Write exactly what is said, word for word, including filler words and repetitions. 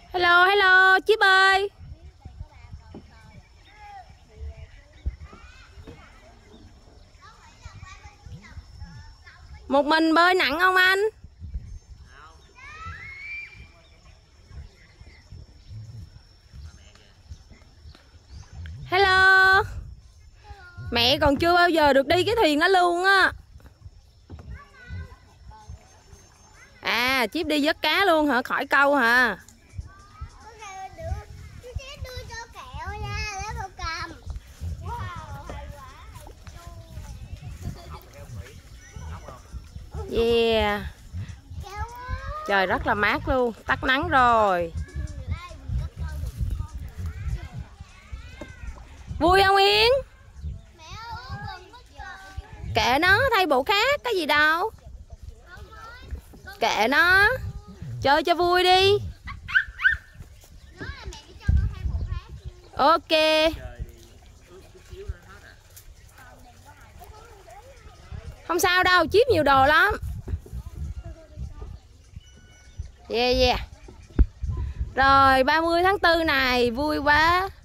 Hello, hello, Chip ơi. Một mình bơi nặng không anh? Hello. Mẹ còn chưa bao giờ được đi cái thuyền đó luôn á. À, Chip đi vớt cá luôn hả? Khỏi câu hả? Yeah. Trời rất là mát luôn, tắt nắng rồi. Vui không Yên? Kệ nó, thay bộ khác, có gì đâu. Kệ nó, chơi cho vui đi. Ok. Không sao đâu, Chip nhiều đồ lắm. Yeah yeah. Rồi ba mươi tháng tư này vui quá.